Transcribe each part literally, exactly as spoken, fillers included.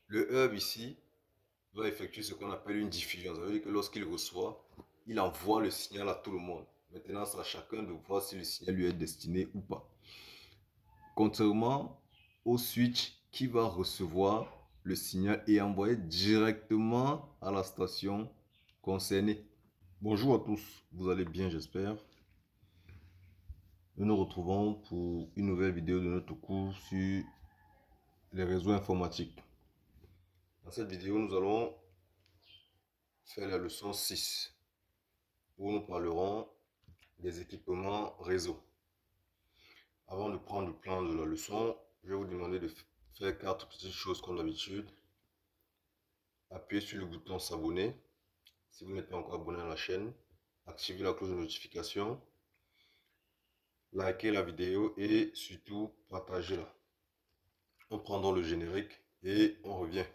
Le hub ici va effectuer ce qu'on appelle une diffusion. Ça veut dire que lorsqu'il reçoit, il envoie le signal à tout le monde. Maintenant, c'est à chacun de voir si le signal lui est destiné ou pas. Contrairement au switch qui va recevoir le signal et envoyer directement à la station concernée. Bonjour à tous, vous allez bien j'espère. Nous nous retrouvons pour une nouvelle vidéo de notre cours sur les réseaux informatiques. Dans cette vidéo, nous allons faire la leçon six où nous parlerons des équipements réseau. Avant de prendre le plan de la leçon, je vais vous demander de faire quatre petites choses comme d'habitude. Appuyez sur le bouton s'abonner si vous n'êtes pas encore abonné à la chaîne. Activez la cloche de notification. Likez la vidéo et surtout partagez-la. On prend donc le générique et on revient.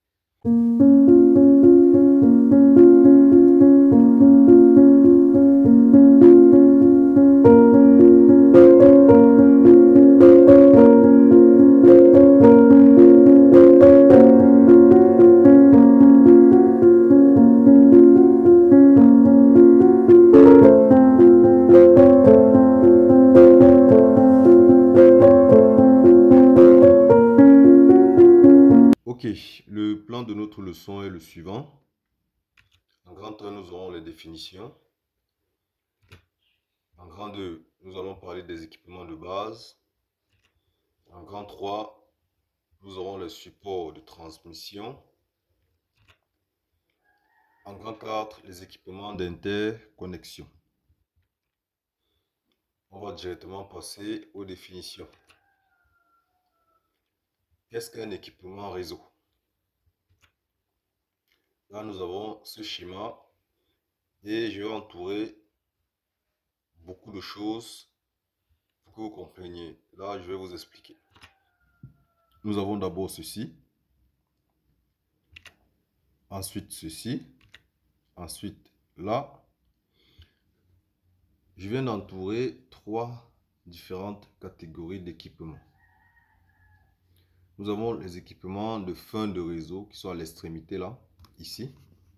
Ok, le plan de notre leçon est le suivant. En grand un, nous aurons les définitions. En grand deux, nous allons parler des équipements de base. En grand trois, nous aurons les supports de transmission. En grand quatre, les équipements d'interconnexion. On va directement passer aux définitions. Qu'est-ce qu'un équipement réseau? Là, nous avons ce schéma et je vais entourer beaucoup de choses pour que vous compreniez. Là, je vais vous expliquer. Nous avons d'abord ceci, ensuite ceci, ensuite là. Je viens d'entourer trois différentes catégories d'équipements. Nous avons les équipements de fin de réseau qui sont à l'extrémité là, ici.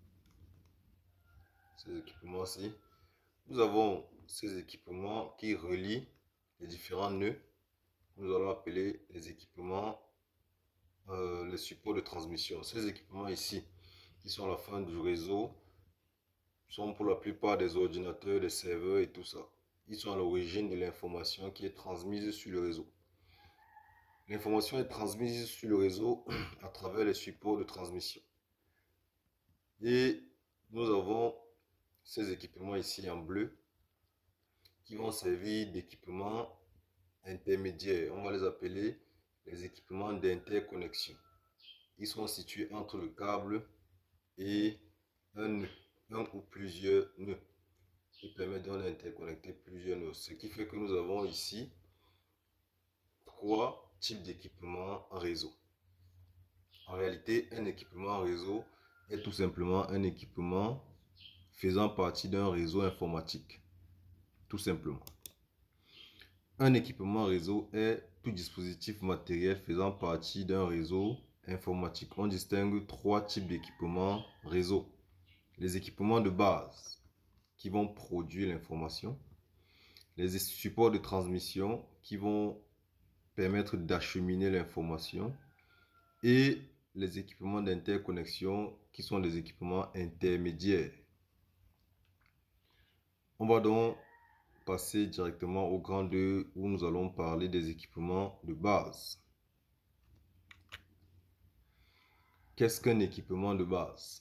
Ces équipements-ci. Nous avons ces équipements qui relient les différents nœuds. Nous allons appeler les équipements, euh, les supports de transmission. Ces équipements ici, qui sont à la fin du réseau, sont pour la plupart des ordinateurs, des serveurs et tout ça. Ils sont à l'origine de l'information qui est transmise sur le réseau. L'information est transmise sur le réseau à travers les supports de transmission. Et nous avons ces équipements ici en bleu qui vont servir d'équipements intermédiaires. On va les appeler les équipements d'interconnexion. Ils sont situés entre le câble et un nœud, un ou plusieurs nœuds, qui permettent d'interconnecter plusieurs nœuds. Ce qui fait que nous avons ici trois types d'équipements réseau. En réalité, un équipement réseau est tout simplement un équipement faisant partie d'un réseau informatique. Tout simplement. Un équipement réseau est tout dispositif matériel faisant partie d'un réseau informatique. On distingue trois types d'équipements réseau. Les équipements de base qui vont produire l'information. Les supports de transmission qui vont permettre d'acheminer l'information. Et les équipements d'interconnexion qui sont des équipements intermédiaires. On va donc passer directement au grand deux où nous allons parler des équipements de base. Qu'est-ce qu'un équipement de base?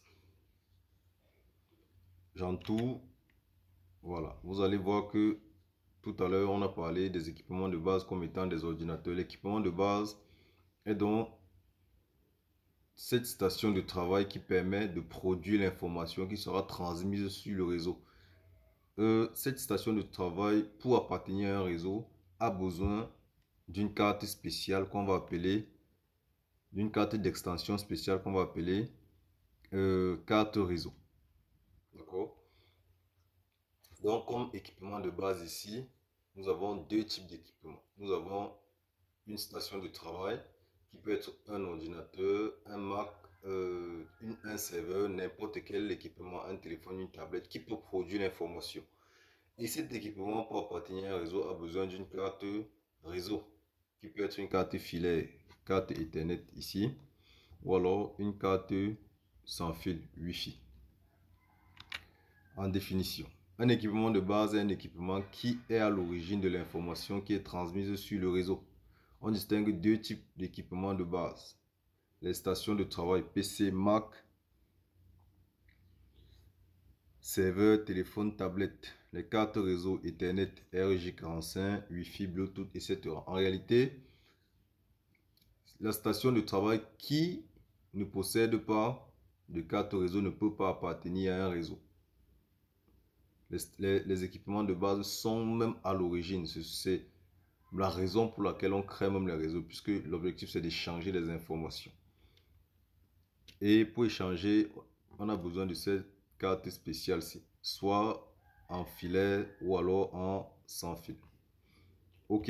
J'entoure. Voilà. Vous allez voir que tout à l'heure, on a parlé des équipements de base comme étant des ordinateurs. L'équipement de base est donc cette station de travail qui permet de produire l'information qui sera transmise sur le réseau. Euh, cette station de travail, pour appartenir à un réseau, a besoin d'une carte spéciale qu'on va appeler, d'une carte d'extension spéciale qu'on va appeler euh, carte réseau. D'accord? Donc, comme équipement de base ici, nous avons deux types d'équipements. Nous avons une station de travail qui peut être un ordinateur, un Mac, euh, une, un serveur, n'importe quel équipement, un téléphone, une tablette qui peut produire l'information. Et cet équipement pour appartenir à un réseau a besoin d'une carte réseau, qui peut être une carte filaire, carte Ethernet ici, ou alors une carte sans fil Wi-Fi. En définition, un équipement de base est un équipement qui est à l'origine de l'information qui est transmise sur le réseau. On distingue deux types d'équipements de base. Les stations de travail P C, Mac, serveur, téléphone, tablette, les cartes réseau Ethernet, R J quarante-cinq, Wi-Fi, Bluetooth, et cetera. En réalité, la station de travail qui ne possède pas de carte réseau ne peut pas appartenir à un réseau. Les, les, les équipements de base sont même à l'origine. C'est la raison pour laquelle on crée même les réseaux, puisque l'objectif c'est d'échanger les informations. Et pour échanger, on a besoin de cette carte spéciale-ci, soit en filaire ou alors en sans fil. Ok.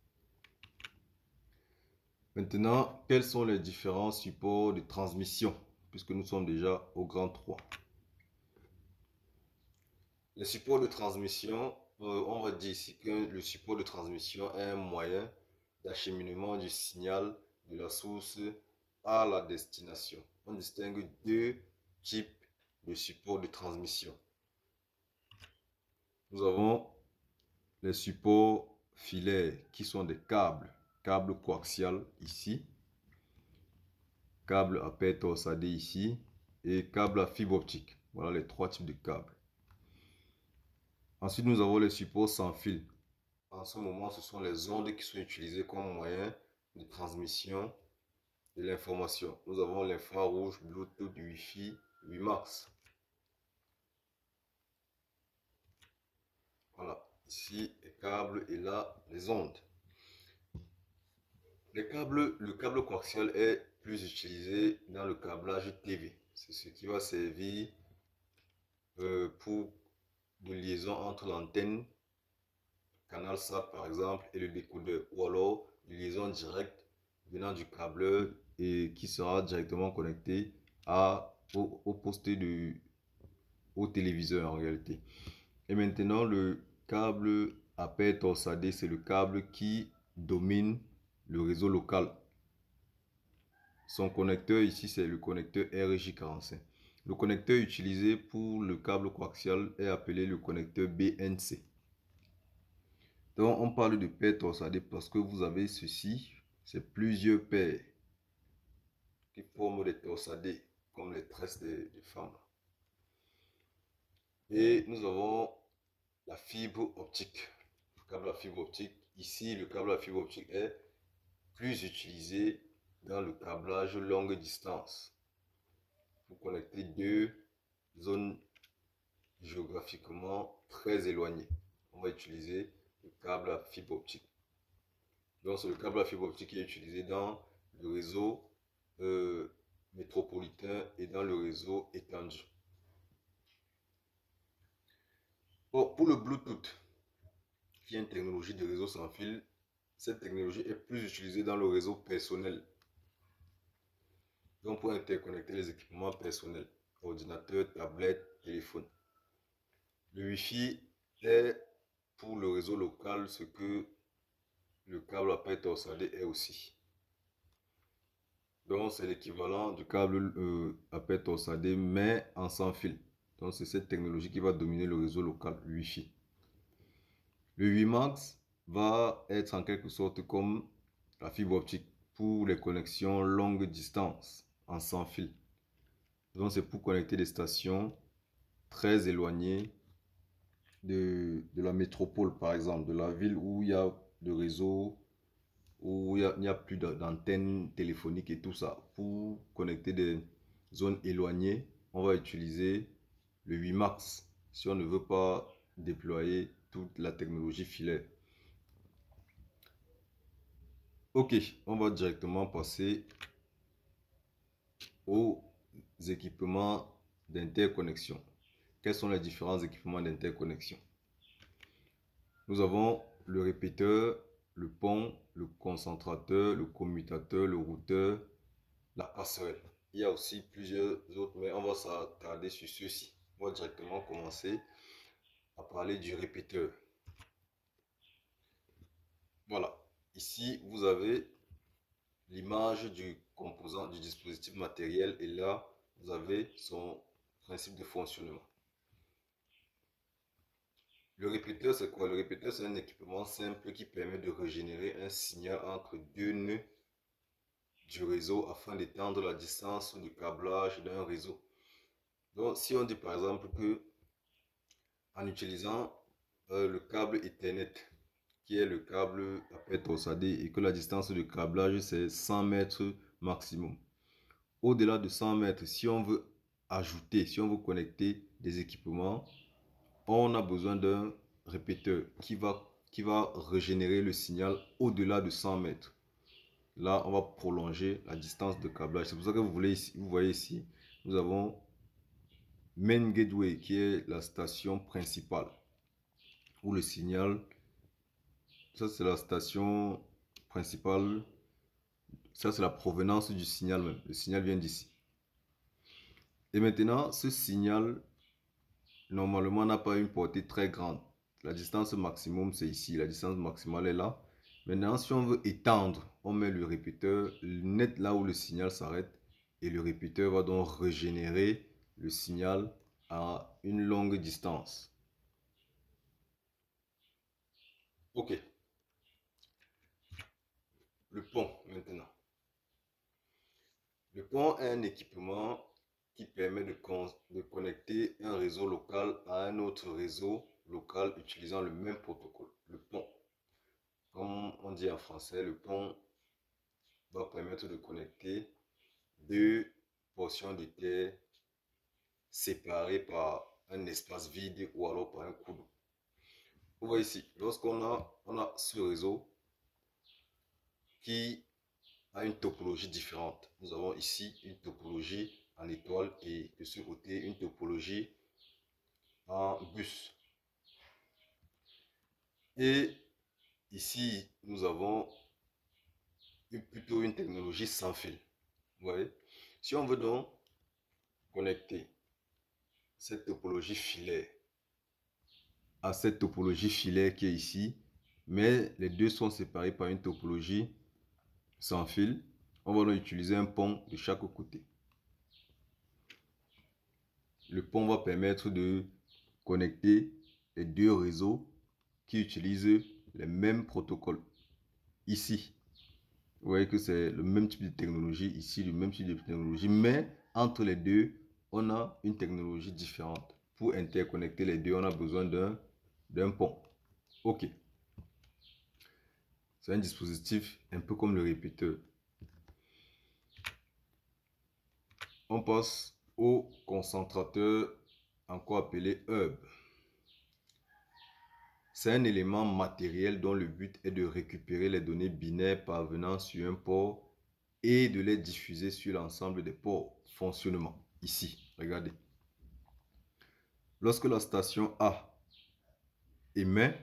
Maintenant, quels sont les différents supports de transmission, puisque nous sommes déjà au grand trois. Les supports de transmission, euh, on va dire ici que le support de transmission est un moyen d'acheminement du signal de la source à la destination. On distingue deux types de supports de transmission. Nous avons les supports filaires qui sont des câbles, câble coaxial ici, câble à paire torsadée ici et câble à fibre optique. Voilà les trois types de câbles. Ensuite, nous avons les supports sans fil. En ce moment, ce sont les ondes qui sont utilisées comme moyen de transmission de l'information. Nous avons l'infrarouge, Bluetooth, Wi-Fi, WiMAX. Voilà, ici les câbles et là les ondes. Les câbles, le câble coaxial est plus utilisé dans le câblage T V. C'est ce qui va servir euh, pour de liaison entre l'antenne canal S A T par exemple et le décodeur, ou alors une liaison directe venant du câbleur et qui sera directement connecté à, au, au poste de au téléviseur en réalité. Et maintenant le câble à paire torsadée, c'est le câble qui domine le réseau local. Son connecteur ici, c'est le connecteur R J quarante-cinq. Le connecteur utilisé pour le câble coaxial est appelé le connecteur B N C. Donc, on parle de paire torsadée parce que vous avez ceci, c'est plusieurs paires qui forment des torsadés, comme les tresses des, des femmes. Et nous avons la fibre optique. Le câble à fibre optique. Ici, le câble à fibre optique est plus utilisé dans le câblage longue distance pour connecter deux zones géographiquement très éloignées. On va utiliser le câble à fibre optique. Donc, c'est le câble à fibre optique qui est utilisé dans le réseau euh, métropolitain et dans le réseau étendu. Bon, pour le Bluetooth, qui est une technologie de réseau sans fil, cette technologie est plus utilisée dans le réseau personnel. Donc, pour interconnecter les équipements personnels, ordinateur, tablette, téléphone. Le Wi-Fi est pour le réseau local ce que le câble à paire torsadée est aussi. Donc, c'est l'équivalent du câble euh, à paire torsadée, mais en sans fil. Donc, c'est cette technologie qui va dominer le réseau local Wi-Fi. Le WiMAX va être en quelque sorte comme la fibre optique pour les connexions longue distance en sans fil. Donc, c'est pour connecter des stations très éloignées de, de la métropole, par exemple, de la ville où il y a de réseau, où il n'y a, a plus d'antennes téléphoniques et tout ça. Pour connecter des zones éloignées, on va utiliser le WiMAX si on ne veut pas déployer toute la technologie filaire. Ok, on va directement passer aux équipements d'interconnexion. Quels sont les différents équipements d'interconnexion? Nous avons le répéteur, le pont, le concentrateur, le commutateur, le routeur, la passerelle. Il y a aussi plusieurs autres, mais on va s'attarder sur ceux-ci. On va directement commencer à parler du répéteur. Voilà. Ici, vous avez l'image du composant, du dispositif matériel, et là, vous avez son principe de fonctionnement. Le répéteur, c'est quoi? Le répéteur, c'est un équipement simple qui permet de régénérer un signal entre deux nœuds du réseau afin d'étendre la distance de câblage d'un réseau. Donc, si on dit par exemple que en utilisant euh, le câble Ethernet, qui est le câble A P T O S, et que la distance de câblage c'est cent mètres maximum. Au-delà de cent mètres, si on veut ajouter, si on veut connecter des équipements, on a besoin d'un répéteur qui va, qui va régénérer le signal au-delà de cent mètres. Là, on va prolonger la distance de câblage. C'est pour ça que vous, voulez ici, vous voyez ici, nous avons Main Gateway qui est la station principale où le signal, ça c'est la station principale, ça c'est la provenance du signal même. Le signal vient d'ici. Et maintenant, ce signal, normalement, n'a pas une portée très grande. La distance maximum, c'est ici. La distance maximale est là. Maintenant, si on veut étendre, on met le répéteur net là où le signal s'arrête. Et le répéteur va donc régénérer le signal à une longue distance. Ok. Le pont, maintenant. Le pont est un équipement qui permet de, con de connecter un réseau local à un autre réseau local utilisant le même protocole. Le pont, comme on dit en français, le pont va permettre de connecter deux portions de terre séparées par un espace vide ou alors par un coup d'eau. Vous voyez ici, lorsqu'on a, on a ce réseau qui a une topologie différente. Nous avons ici une topologie en étoile et de ce côté une topologie en bus. Et ici, nous avons une, plutôt une technologie sans fil. Vous voyez? Si on veut donc connecter cette topologie filaire à cette topologie filaire qui est ici, mais les deux sont séparés par une topologie sans fil, on va donc utiliser un pont de chaque côté. Le pont va permettre de connecter les deux réseaux qui utilisent les mêmes protocoles. Ici, vous voyez que c'est le même type de technologie, ici le même type de technologie, mais entre les deux, on a une technologie différente. Pour interconnecter les deux, on a besoin d'un d'un pont. Ok. C'est un dispositif un peu comme le répéteur. On passe au concentrateur, encore appelé hub. C'est un élément matériel dont le but est de récupérer les données binaires parvenant sur un port et de les diffuser sur l'ensemble des ports. Fonctionnement. Ici, regardez. Lorsque la station A émet,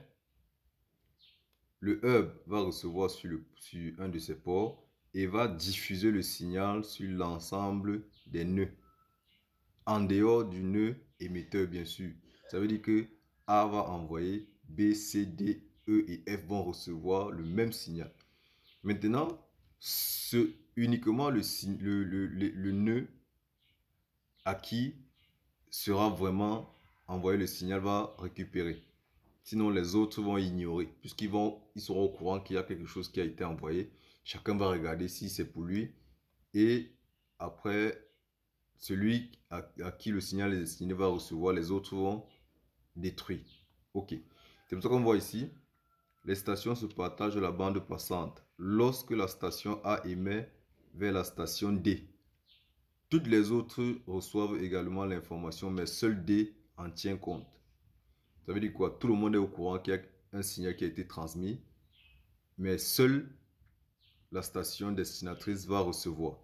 le hub va recevoir sur, le, sur un de ses ports et va diffuser le signal sur l'ensemble des nœuds. En dehors du nœud émetteur, bien sûr. Ça veut dire que A va envoyer, B, C, D, E et F vont recevoir le même signal. Maintenant, ce, uniquement le, le, le, le, le nœud à qui sera vraiment envoyé le signal va récupérer. Sinon, les autres vont ignorer, puisqu'ils vont, ils seront au courant qu'il y a quelque chose qui a été envoyé. Chacun va regarder si c'est pour lui. Et après, celui à, à qui le signal est destiné va recevoir, les autres vont détruire. Ok. C'est pour ça qu'on voit ici, les stations se partagent la bande passante. Lorsque la station A émet vers la station D, toutes les autres reçoivent également l'information, mais seul D en tient compte. Ça veut dire quoi? Tout le monde est au courant qu'il y a un signal qui a été transmis, mais seule la station destinatrice va recevoir.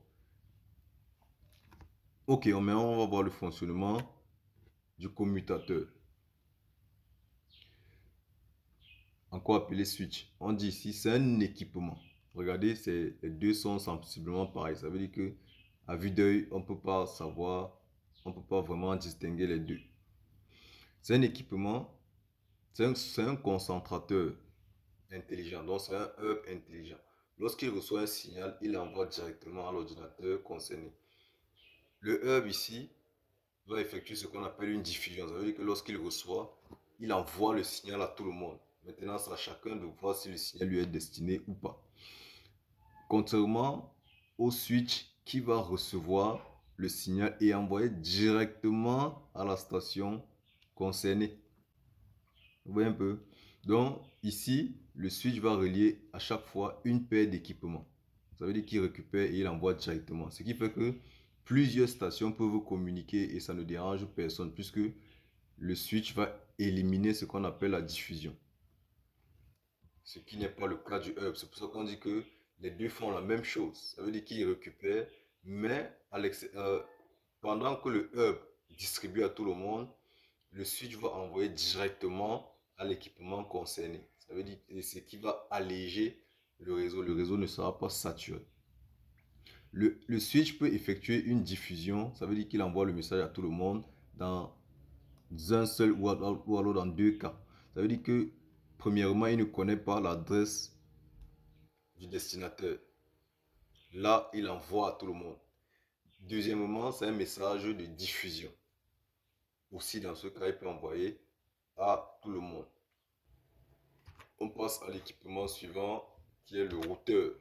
Ok, maintenant on va voir le fonctionnement du commutateur. encore appelé switch. On dit ici, c'est un équipement. Regardez, les deux sont sensiblement pareils. Ça veut dire que à vue d'œil, on ne peut pas savoir, on ne peut pas vraiment distinguer les deux. C'est un équipement, c'est un, un concentrateur intelligent. Donc, c'est un hub intelligent. Lorsqu'il reçoit un signal, il l'envoie directement à l'ordinateur concerné. Le hub ici va effectuer ce qu'on appelle une diffusion. Ça veut dire que lorsqu'il reçoit, il envoie le signal à tout le monde. Maintenant, c'est à chacun de voir si le signal lui est destiné ou pas. Contrairement au switch qui va recevoir le signal et envoyer directement à la station concernée. Vous voyez un peu? Donc, ici, le switch va relier à chaque fois une paire d'équipements. Ça veut dire qu'il récupère et il envoie directement. Ce qui fait que plusieurs stations peuvent communiquer et ça ne dérange personne puisque le switch va éliminer ce qu'on appelle la diffusion. Ce qui n'est pas le cas du hub. C'est pour ça qu'on dit que les deux font la même chose. Ça veut dire qu'ils récupèrent, mais à euh, pendant que le hub distribue à tout le monde, le switch va envoyer directement à l'équipement concerné. Ça veut dire que c'est qui va alléger le réseau. Le réseau ne sera pas saturé. Le, le switch peut effectuer une diffusion. Ça veut dire qu'il envoie le message à tout le monde dans un seul ou alors, ou alors dans deux cas. Ça veut dire que premièrement, il ne connaît pas l'adresse du destinataire. Là, il envoie à tout le monde. Deuxièmement, c'est un message de diffusion. Aussi, dans ce cas, il peut envoyer à tout le monde. On passe à l'équipement suivant qui est le routeur.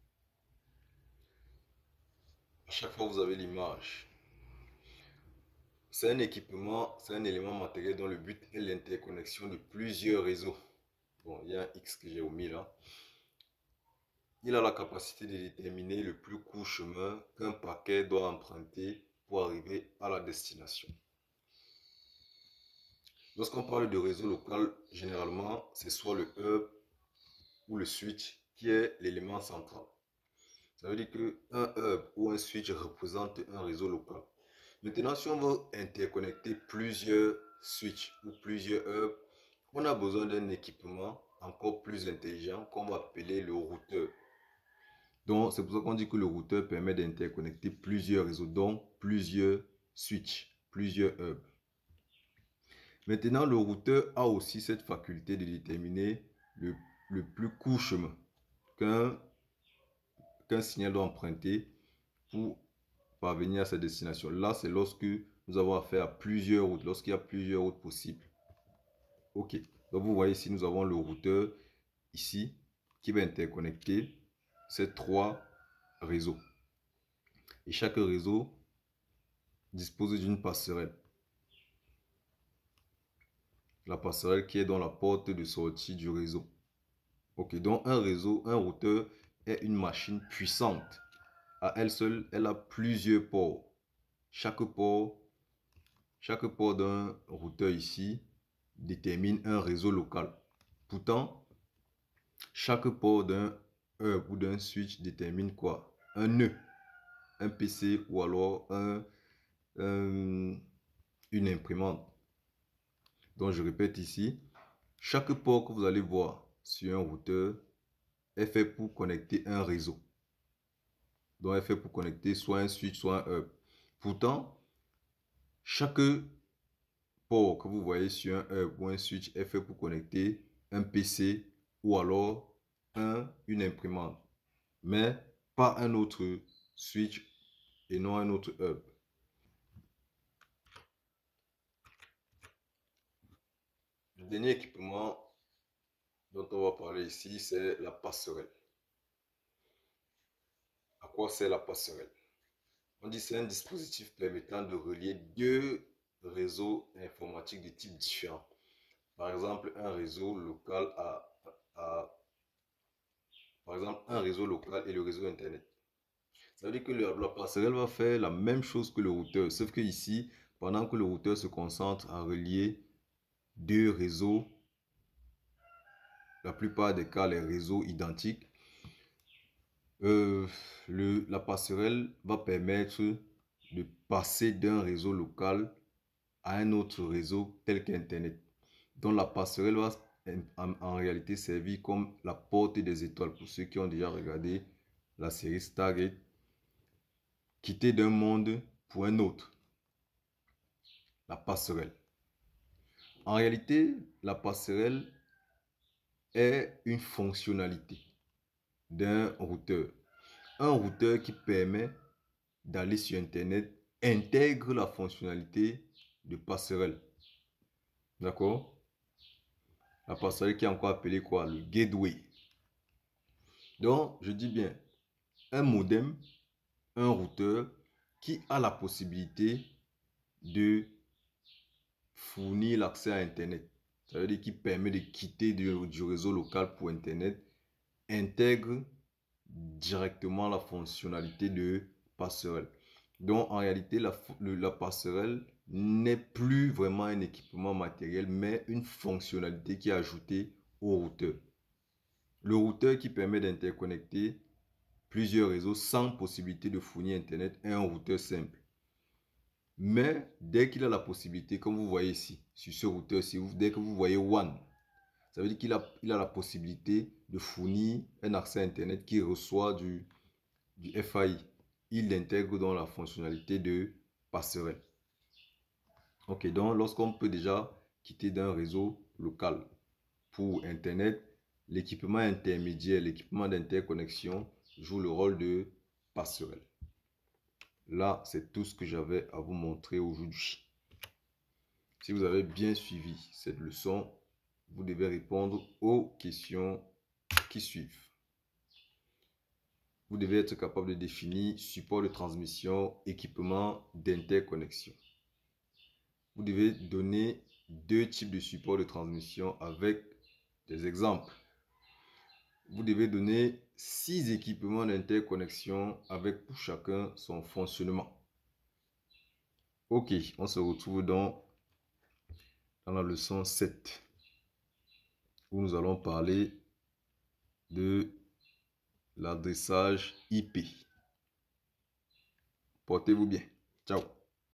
À chaque fois, vous avez l'image. C'est un équipement, c'est un élément matériel dont le but est l'interconnexion de plusieurs réseaux. Bon, il y a un X que j'ai omis là. Il a la capacité de déterminer le plus court chemin qu'un paquet doit emprunter pour arriver à la destination. Lorsqu'on parle de réseau local, généralement, c'est soit le hub ou le switch qui est l'élément central. Ça veut dire qu'un hub ou un switch représente un réseau local. Maintenant, si on veut interconnecter plusieurs switches ou plusieurs hubs, on a besoin d'un équipement encore plus intelligent qu'on va appeler le routeur. Donc, c'est pour ça qu'on dit que le routeur permet d'interconnecter plusieurs réseaux, donc plusieurs switches, plusieurs hubs. Maintenant, le routeur a aussi cette faculté de déterminer le, le plus court chemin qu'un qu'un signal doit emprunter pour parvenir à sa destination. Là, c'est lorsque nous avons affaire à plusieurs routes, lorsqu'il y a plusieurs routes possibles. Ok, donc vous voyez ici, nous avons le routeur ici qui va interconnecter ces trois réseaux. Et chaque réseau dispose d'une passerelle. La passerelle qui est dans la porte de sortie du réseau. Ok, donc un réseau, un routeur est une machine puissante. À elle seule, elle a plusieurs ports. Chaque port, chaque port d'un routeur ici détermine un réseau local. Pourtant, chaque port d'un hub ou d'un switch détermine quoi? Un nœud, un P C ou alors un, un, une imprimante. Donc, je répète ici, chaque port que vous allez voir sur un routeur est fait pour connecter un réseau. Donc, est fait pour connecter soit un switch, soit un hub. Pourtant, chaque port que vous voyez sur un hub ou un switch est fait pour connecter un P C ou alors un, une imprimante, mais pas un autre switch et non un autre hub. Le dernier équipement dont on va parler ici, c'est la passerelle. À quoi sert la passerelle? On dit que c'est un dispositif permettant de relier deux réseaux informatiques de types différents. Par exemple, un réseau local à, à par exemple, un réseau local et le réseau Internet. Ça veut dire que la, la passerelle va faire la même chose que le routeur, sauf que ici, pendant que le routeur se concentre à relier deux réseaux, la plupart des cas, les réseaux identiques, euh, le, la passerelle va permettre de passer d'un réseau local à un autre réseau tel qu'Internet. Donc la passerelle va en, en réalité servi comme la porte des étoiles. Pour ceux qui ont déjà regardé la série Stargate, quitter d'un monde pour un autre. La passerelle. En réalité, la passerelle est une fonctionnalité d'un routeur. Un routeur qui permet d'aller sur Internet intègre la fonctionnalité de passerelle. D'accord? La passerelle qui est encore appelée quoi? Le gateway. Donc, je dis bien, un modem, un routeur qui a la possibilité de fournir l'accès à Internet. Ça veut dire qu'il permet de quitter du, du réseau local pour Internet, intègre directement la fonctionnalité de passerelle. Donc, en réalité, la, la passerelle n'est plus vraiment un équipement matériel, mais une fonctionnalité qui est ajoutée au routeur. Le routeur qui permet d'interconnecter plusieurs réseaux sans possibilité de fournir Internet est un routeur simple. Mais dès qu'il a la possibilité, comme vous voyez ici, sur ce routeur-ci, dès que vous voyez WAN, ça veut dire qu'il a, il a la possibilité de fournir un accès à Internet qui reçoit du, du F A I. Il l'intègre dans la fonctionnalité de passerelle. Ok, donc lorsqu'on peut déjà quitter d'un réseau local pour Internet, l'équipement intermédiaire, l'équipement d'interconnexion joue le rôle de passerelle. Là, c'est tout ce que j'avais à vous montrer aujourd'hui. Si vous avez bien suivi cette leçon, vous devez répondre aux questions qui suivent. Vous devez être capable de définir support de transmission, équipement d'interconnexion. Vous devez donner deux types de support de transmission avec des exemples. Vous devez donner six équipements d'interconnexion avec pour chacun son fonctionnement. Ok, on se retrouve dans, dans la leçon sept où nous allons parler de l'adressage I P. Portez-vous bien. Ciao.